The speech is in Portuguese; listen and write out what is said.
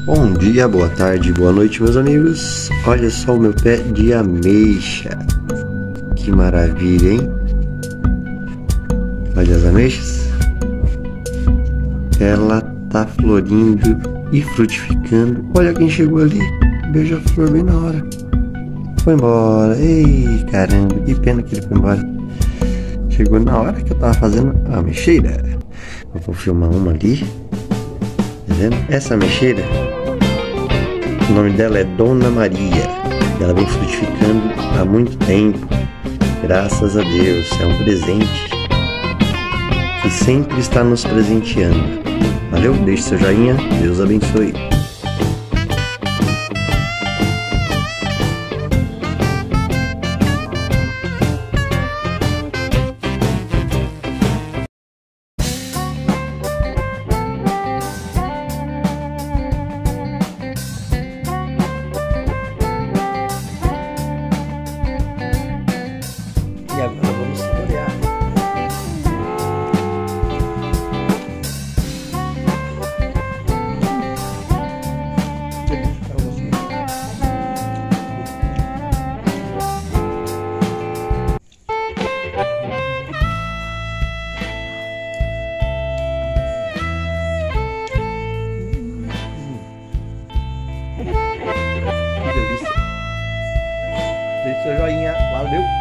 Bom dia, boa tarde, boa noite, meus amigos. Olha só o meu pé de ameixa. Que maravilha, hein? Olha as ameixas. Ela tá florindo e frutificando. Olha quem chegou ali. Beija-flor bem na hora. Foi embora. Ei, caramba, que pena que ele foi embora. Chegou na hora que eu tava fazendo a ameixeira. Eu vou filmar uma ali. Tá vendo? Essa ameixeira, o nome dela é Dona Maria. Ela vem frutificando há muito tempo. Graças a Deus. É um presente que sempre está nos presenteando. Valeu? Deixe seu joinha. Deus abençoe. E agora vamos florear. Que delícia. Deixe seu joinha. Valeu.